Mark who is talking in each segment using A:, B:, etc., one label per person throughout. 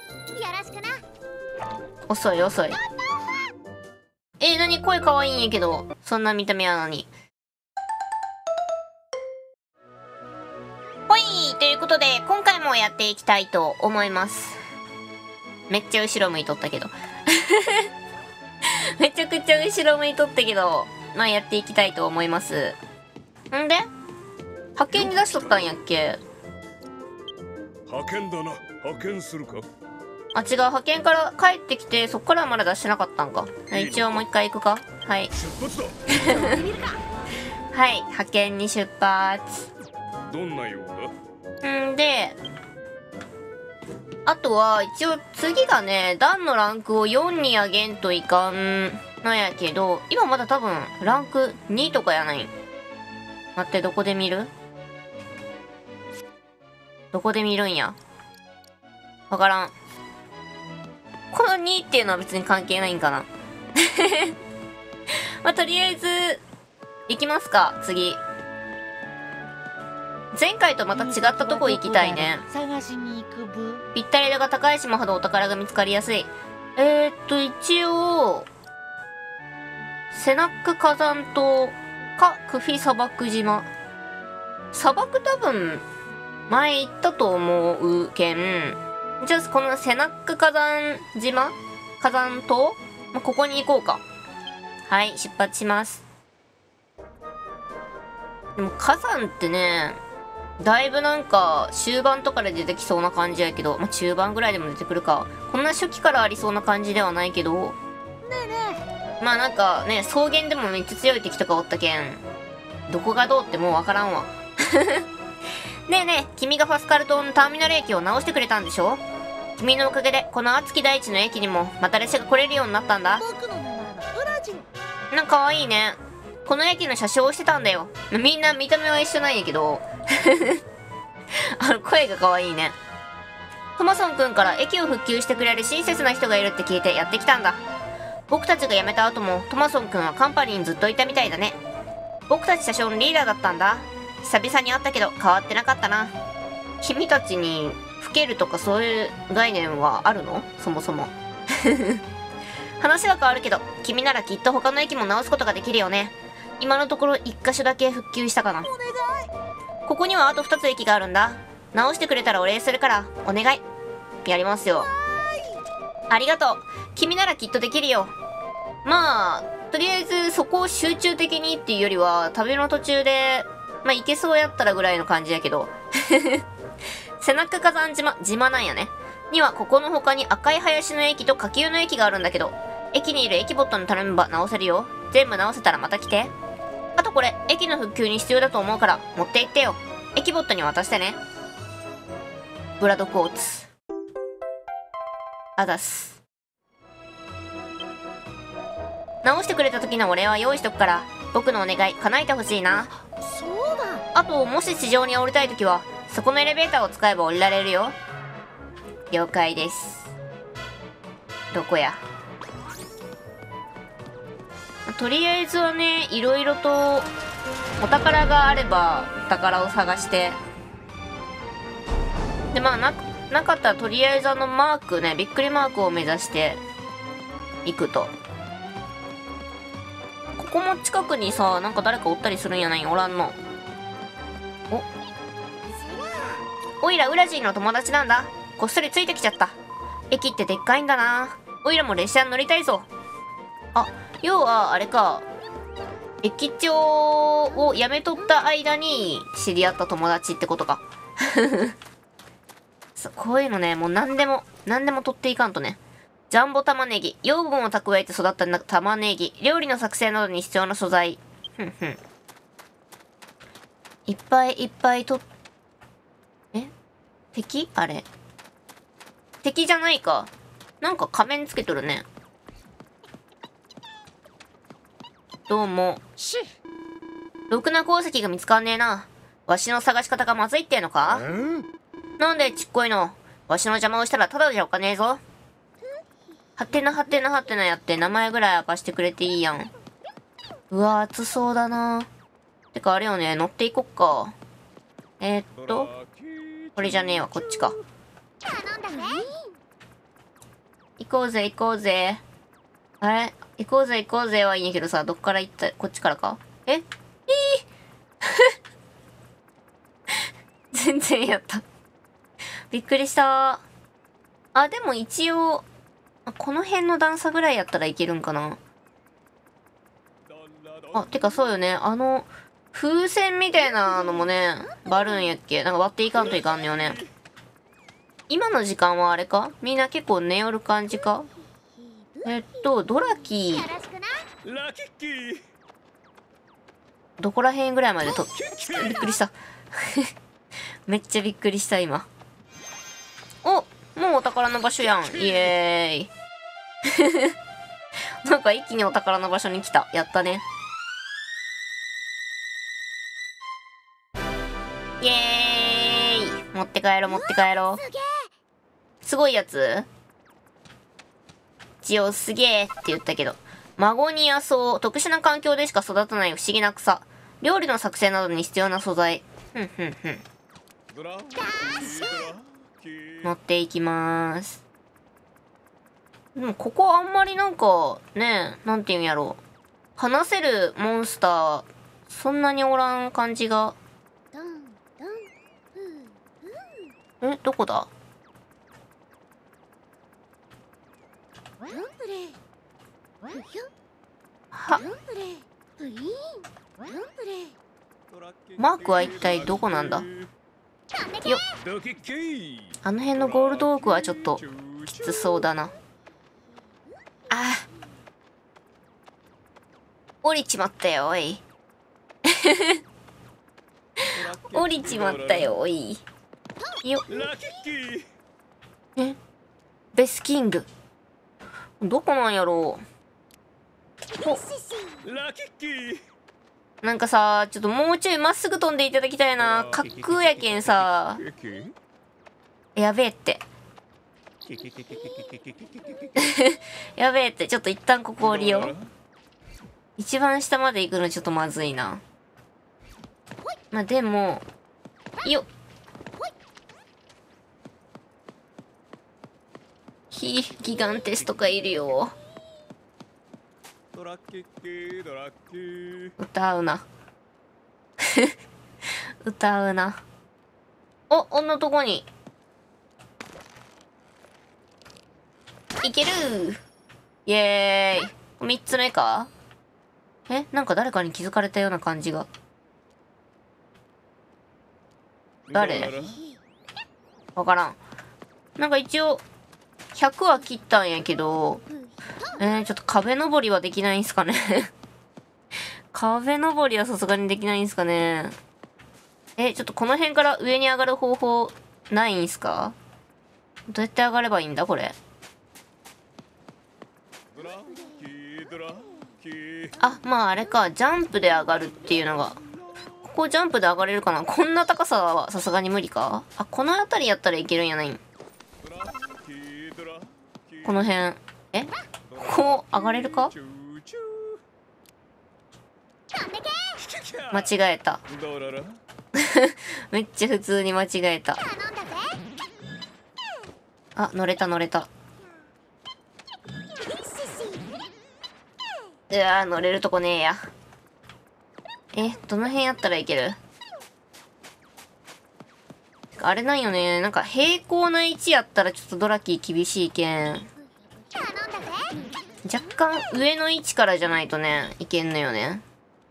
A: ろしくな。
B: 遅い遅い。何声かわいいんやけど、そんな見た目なのに。ほいということで、今回もやっていきたいと思います。めっちゃ後ろ向いとったけど。めちゃくちゃ後ろ向いとったけど、まあやっていきたいと思います。んで派遣に出しとったんやっけ？
C: 派遣だな。派遣するか？
B: あ、違う、派遣から帰ってきて、そっからはまだ出してなかったんか。一応もう一回行くか。はい。
C: 出発だ。
B: はい、派遣に出発。
C: どんな用だ？
B: んで、あとは、一応次がね、段のランクを4に上げんといかんのやけど、今まだ多分、ランク2とかやない。待って、どこで見る？どこで見るんや？わからん。この2っていうのは別に関係ないんかな。まあ、とりあえず、行きますか、次。前回とまた違ったとこ行きたいね。
A: 探しに行くブ。
B: ぴったり度が高い島ほどお宝が見つかりやすい。一応、セナック火山島かクフィ砂漠島。砂漠多分、前行ったと思うけん。じゃあ、このセナック火山島火山島、まあ、ここに行こうか。はい、出発します。でも火山ってね、だいぶなんか終盤とかで出てきそうな感じやけど、まあ、中盤ぐらいでも出てくるか。こんな初期からありそうな感じではないけど、
A: ねえね
B: まあなんかね、草原でもめっちゃ強い敵とかおったけん、どこがどうってもうわからんわ。ねえねえ、君がファスカル島のターミナル駅を直してくれたんでしょ？君のおかげでこの熱き大地の駅にもまた列車が来れるようになったんだ。
A: 僕の名前はウラジン。
B: なんか可愛いね。この駅の車掌をしてたんだよ。みんな見た目は一緒なんやけど。声が可愛いね。トマソン君から駅を復旧してくれる親切な人がいるって聞いてやってきたんだ。僕たちが辞めた後もトマソン君はカンパニーにずっといたみたいだね。僕たち車掌のリーダーだったんだ。久々に会ったけど変わってなかったな。君たちに老けるとかそういう概念はあるの？そもそも。話は変わるけど、君ならきっと他の駅も直すことができるよね。今のところ1箇所だけ復旧したかな。ここにはあと2つ駅があるんだ。直してくれたらお礼するから、お願い。やりますよ。ありがとう。君ならきっとできるよ。まあ、とりあえずそこを集中的にっていうよりは、旅の途中で、まあ行けそうやったらぐらいの感じやけど。背中火山島なんやね。にはここの他に赤い林の駅と下級の駅があるんだけど、駅にいる駅ボットに頼めば直せるよ。全部直せたらまた来て。あとこれ、駅の復旧に必要だと思うから持って行ってよ。駅ボットに渡してね。ブラドコーツ。あざす。直してくれた時のお礼は用意しとくから、僕のお願い叶えてほしいな。
A: そうだ。
B: あと、もし地上に降りたい時は、そこのエレベーターを使えば降りられるよ。了解です。どこや。とりあえずはね、いろいろとお宝があればお宝を探して、でまあなかったらとりあえずマークね、びっくりマークを目指していくと。ここも近くにさ、なんか誰かおったりするんやないん？おらんの。おいらウラジンの友達なんだ。こっそりついてきちゃった。駅ってでっかいんだな。おいらも列車に乗りたいぞ。あ、要はあれか、駅長を辞めとった間に知り合った友達ってことか。こういうのね、もう何でも取っていかんとね。ジャンボ玉ねぎ、養分を蓄えて育った玉ねぎ、料理の作成などに必要な素材。いっぱいいっぱい敵？あれ。敵じゃないか。なんか仮面つけとるね。どうも。ろくな鉱石が見つかんねえな。わしの探し方がまずいってのか？なんでちっこいの？わしの邪魔をしたらただじゃおかねえぞ。はてなはてなはてなやって名前ぐらい明かしてくれていいやん。うわ、熱そうだな。てかあれよね、乗っていこっか。これじゃねえわ、こっちか。 こうぜ行こうぜ。あれ行こうぜ行こうぜはいいんやけどさ、どっから行った、こっちからか。全然やった。びっくりした。あ、でも一応、この辺の段差ぐらいやったらいけるんかな。あ、てかそうよね。風船みたいなのもね、割るんやっけ。なんか割っていかんといかんのよね。今の時間はあれか、みんな結構寝よる感じか。ドラキー、
C: ラキッキー。
B: どこら辺ぐらいまでと、びっくりした。めっちゃびっくりした、今。お、もうお宝の場所やん。イエーイ。なんか一気にお宝の場所に来た。やったね。イエーイ。持って帰ろう、持って帰ろう。すごいやつ？一応すげーって言ったけど。マゴニア草。特殊な環境でしか育たない不思議な草。料理の作成などに必要な素材。持っていきまーす。でもここあんまりなんか、ね、なんていうんやろう。話せるモンスター、そんなにおらん感じが。どこだ？は、マークは一体どこなんだ？よっ。あの辺のゴールドオークはちょっときつそうだな。ああ。降りちまったよ、おい。降りちまったよ、おい。よっ。ベスキング。どこなんやろう。なんかさ、ちょっともうちょいまっすぐ飛んでいただきたいな。滑空やけんさ。やべえって。やべえって、ちょっと一旦ここ降りよう。一番下まで行くのちょっとまずいな。まあでも、よっ。ギガンテスとかいるよ。歌うな。歌うな。お、こんなとこに。いけるー。イエーイ。3つ目か？なんか誰かに気づかれたような感じが。誰？わからん。なんか一応、100は切ったんやけど、ちょっと壁登りはできないんすかね。壁登りはさすがにできないんすかね。ちょっとこの辺から上に上がる方法ないんすか？どうやって上がればいいんだこれ。あ、まああれか、ジャンプで上がるっていうのが。ここジャンプで上がれるかな？こんな高さはさすがに無理か？あ、この辺りやったらいけるんやないん。この辺。ここ上がれるか？間違えた。めっちゃ普通に間違えた。あ、乗れた乗れた。うわー、乗れるとこねえや。どの辺やったらいける？あれなんよね。なんか平行な位置やったらちょっとドラキー厳しいけん。若干上の位置からじゃないとね、いけんのよね。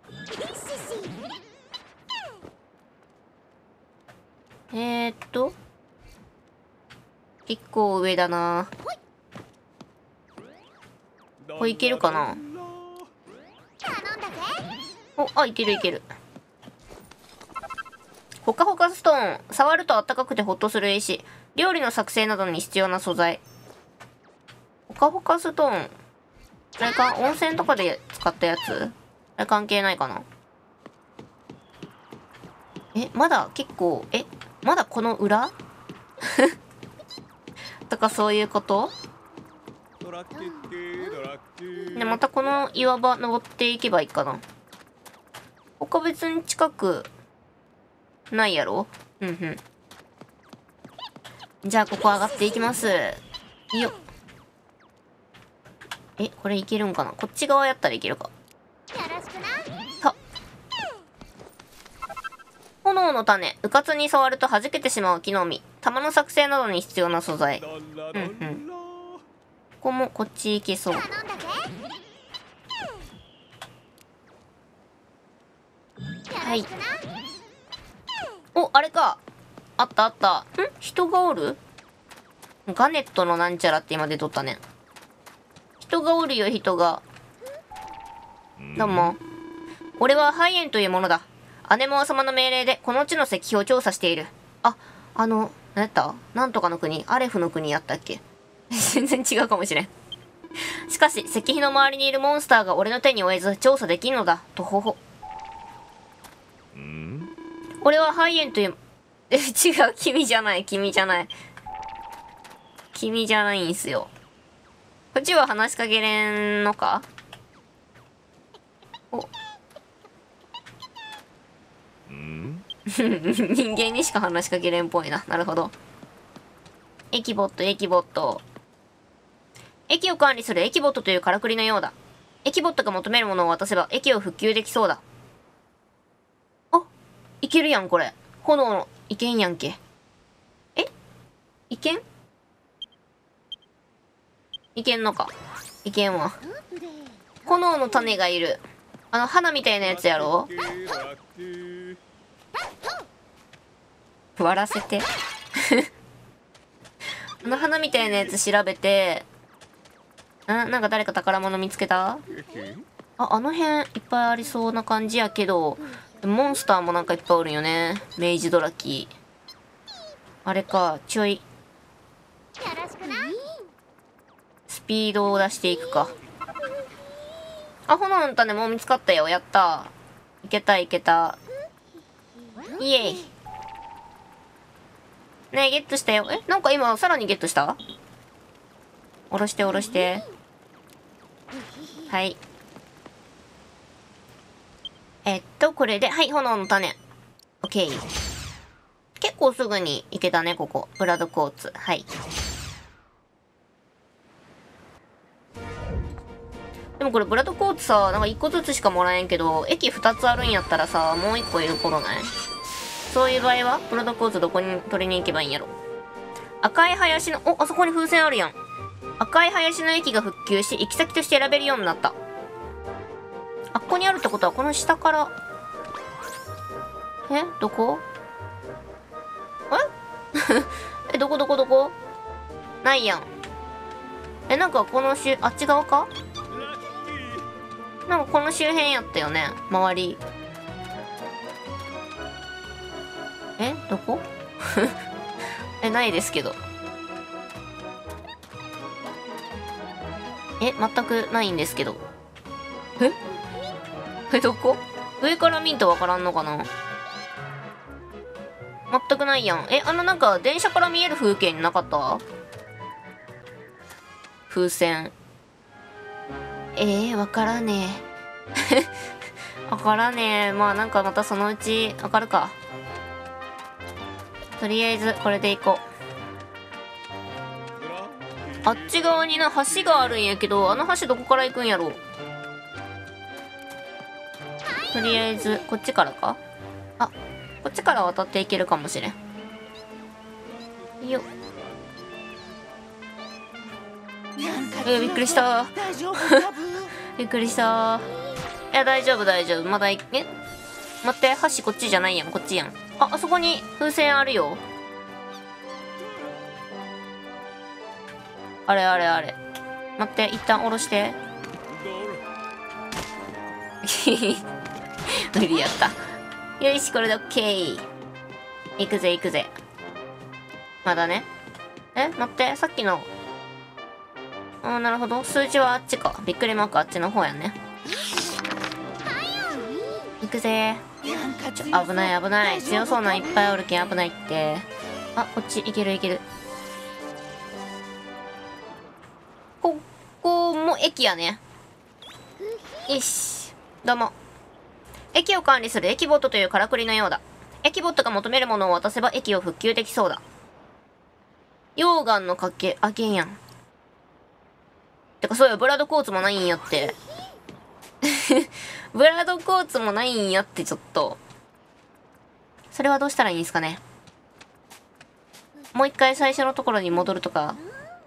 B: 結構上だな。これいけるかな？あ、いけるいける。ほかほかストーン。触ると暖かくてホッとする石。料理の作成などに必要な素材。ほかほかストーン。あれか、温泉とかで使ったやつ？あれ関係ないかな？まだ結構、まだこの裏とかそういうこと？で、またこの岩場登っていけばいいかな。他別に近くないやろ？じゃあここ上がっていきます。よっ。 え、これいけるんかな。こっち側やったらいけるか。さ、炎の種、うかつに触ると弾けてしまう木の実、弾の作成などに必要な素材。ここもこっち行けそう。はい。お、あれか。あったあった。人がおる？ガネットのなんちゃらって今出とったね。人がおるよ、人が。どうも。俺はハイエンというものだ。姉も様の命令でこの地の石碑を調査している。あ、何やったなんとかの国、アレフの国やったっけ全然違うかもしれん。しかし、石碑の周りにいるモンスターが俺の手に負えず調査できんのだ。とほほ。俺はハイエンという、違う、君じゃない、君じゃない。君じゃないんすよ。こっちは話しかけれんのか？お。人間にしか話しかけれんっぽいな。なるほど。エキボット、エキボット。駅を管理するエキボットというからくりのようだ。エキボットが求めるものを渡せば駅を復旧できそうだ。あ、いけるやん、これ。炎の、いけんやんけ。え？いけん？いけんのか。いけんわ。炎の種がいる。花みたいなやつやろ？割らせて。花みたいなやつ調べて、なんか誰か宝物見つけた？あの辺いっぱいありそうな感じやけど、モンスターもなんかいっぱいおるよね。メイジドラキあれか、ちょい。スピードを出していくか。あ、炎の種もう見つかったよ。やったー。いけたいけた。イエイ。ねえ、ゲットしたよ。なんか今さらにゲットした？下ろして下ろして。はい。これで、はい、炎の種。オッケー。結構すぐに行けたね、ここ。ブラッドコーツ。はい。でもこれブラッドコーツさ、なんか1個ずつしかもらえんけど、駅2つあるんやったらさ、もう1個いる頃ない？そういう場合は、ブラッドコーツどこに取りに行けばいいんやろ。赤い林の、あそこに風船あるやん。赤い林の駅が復旧し、行き先として選べるようになった。あ、ここにあるってことは、この下から。どこ？どこどこどこ？ないやん。なんかこのあっち側か？なんかこの周辺やったよね、周り。どこ？ないですけど。全くないんですけど。どこ？上から見んとわからんのかな？全くないやん。なんか電車から見える風景になかった？風船。わからねえ。わからねえ。まあなんかまたそのうちわかるか。とりあえずこれでいこう。あっち側にな橋があるんやけど、あの橋どこから行くんやろう。とりあえずこっちからか。あ、こっちから渡っていけるかもしれん。よっ。びっくりした。びっくりした。いや、大丈夫大丈夫。まだ待って、橋こっちじゃないやん。こっちやん。あそこに風船あるよ。あれあれあれ。待って、一旦下ろして。無理やった。よし、これでオッケー。行くぜ行くぜ。まだね。待って、さっきの。なるほど。数字はあっちか。びっくりマークあっちの方やね。行くぜ。危ない危ない。強そうないっぱいおるけん危ないって。あ、こっち行ける行ける。ここも駅やね。よし。どうも。駅を管理する駅ボットというからくりのようだ。駅ボットが求めるものを渡せば駅を復旧できそうだ。溶岩のかけんやん。 てかそうよ、ブラードコーツもないんやって。ブラードコーツもないんやって、ちょっと。それはどうしたらいいんですかね。もう一回最初のところに戻るとか。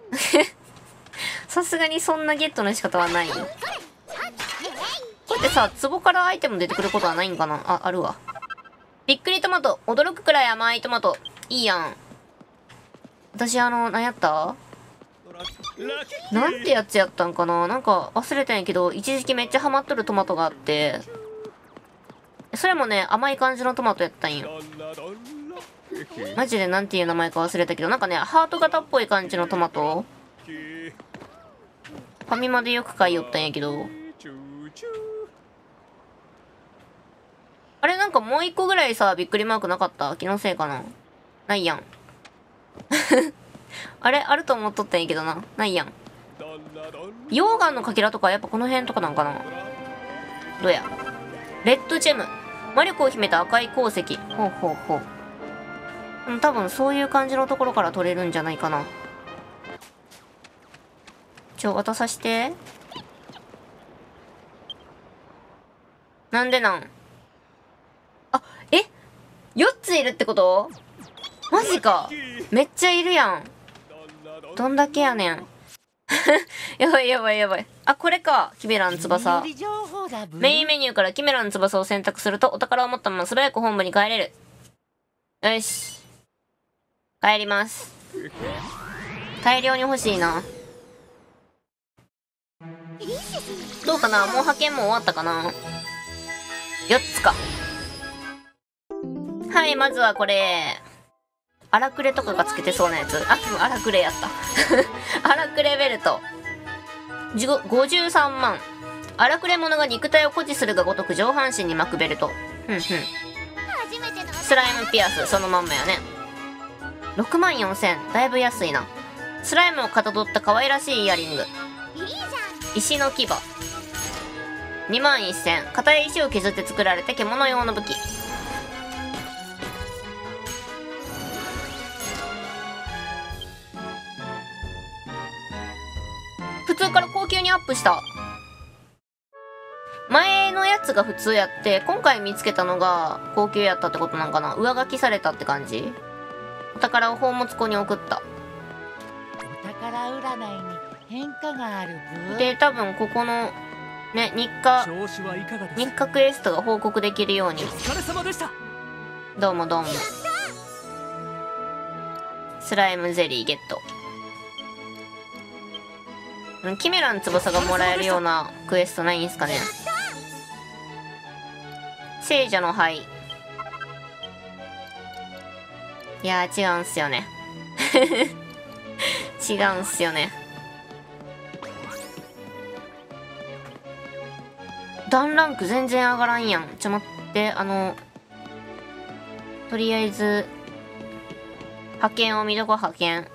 B: さすがにそんなゲットの仕方はない。こうやってさ、壺からアイテム出てくることはないんかなあ、あるわ。びっくりトマト。驚くくらい甘いトマト。いいやん。私何やったなんてやつやったんかな、なんか忘れたんやけど、一時期めっちゃハマっとるトマトがあって、それもね、甘い感じのトマトやったんよ。マジでなんていう名前か忘れたけど、なんかね、ハート型っぽい感じのトマト。ファミマでよく買いよったんやけど。あれなんかもう一個ぐらいさ、びっくりマークなかった？気のせいかな？ないやん。あれあると思っとったんやけどな。ないやん。溶岩のかけらとかやっぱこの辺とかなんかな。どうや。レッドジェム。魔力を秘めた赤い鉱石。ほうほうほう。多分そういう感じのところから取れるんじゃないかな。渡さして。なんでなん？あ、4ついるってこと？マジか。めっちゃいるやん。どんだけやねん。やばいやばいやばい。あ、これか。キメラン翼。メインメニューからキメラン翼を選択するとお宝を持ったまま素早く本部に帰れる。よし。帰ります。大量に欲しいな。どうかな？もう派遣も終わったかな？ 4 つか。はい、まずはこれ。荒くれとかがつけてそうなやつ。あ、荒くれやった。荒くれベルト。53万。荒くれ者が肉体を誇示するがごとく上半身に巻くベルト。スライムピアス、そのまんまやね。6万4000。だいぶ安いな。スライムをかたどった可愛らしいイヤリング。石の牙。2万1000。硬い石を削って作られて獣用の武器。普通から高級にアップした。前のやつが普通やって今回見つけたのが高級やったってことなんかな。上書きされたって感じ。お宝を宝物庫に送った。
A: お宝占いに変化があるブ
B: で多分ここのね日課クエストが報告できるように。どうもどうも。スライムゼリーゲット。キメラン翼がもらえるようなクエストないんすかね。聖女の灰。いやー違うんすよね。違うんすよね。段ランク全然上がらんやん。ちょ待って、とりあえず派遣を見どこ。派遣。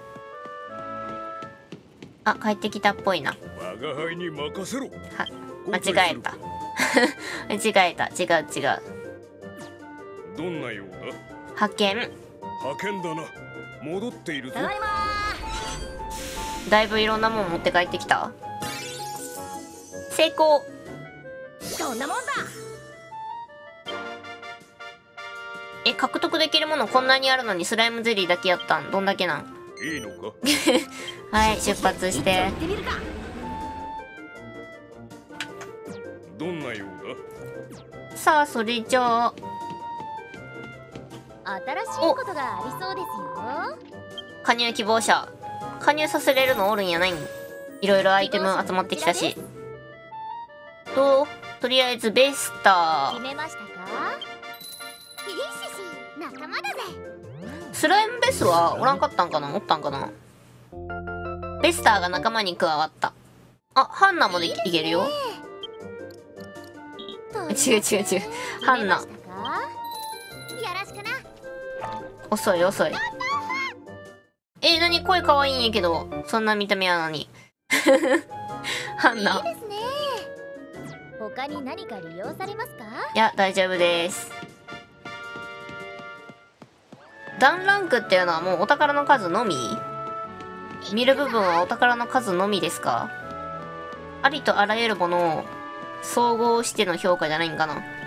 B: あ、帰ってきたっぽいな。
C: 我が輩に任せろ。
B: は、間違えた。間違えた。違う違う。
C: どんなようだ？
B: 派遣。
C: 派遣だな。戻っているぞ。
A: ただいま
B: だいぶいろんなもん持って帰ってきた。成功。
A: そんなもんだ。
B: 獲得できるものこんなにあるのにスライムゼリーだけやったん？どんだけなん？
C: いいのか？
B: はい、出発して。
A: 行ってみるか。
C: どんなよう
B: さあ、それじゃあ
A: 新しいことがありそうですよ。
B: 加入希望者。加入させれるのおるんやないん？いろいろアイテム集まってきたし。とりあえずベスター。
A: 決めましたか？いいしし、仲間だぜ。
B: スライムベスはおらんかったんかな？おったんかな？ベスターが仲間に加わった。あ、ハンナもいけるよ。違う違う違う。ハンナ。
A: よろしくな。
B: 遅い遅い。何？声可愛いんやけど。そんな見た目やのに。ハンナ。
A: いいですね。他に何か利用されますか？
B: いや、大丈夫です。段ランクっていうのはもうお宝の数のみ？見る部分はお宝の数のみですか？ ありとあらゆるものを総合しての評価じゃないんかな。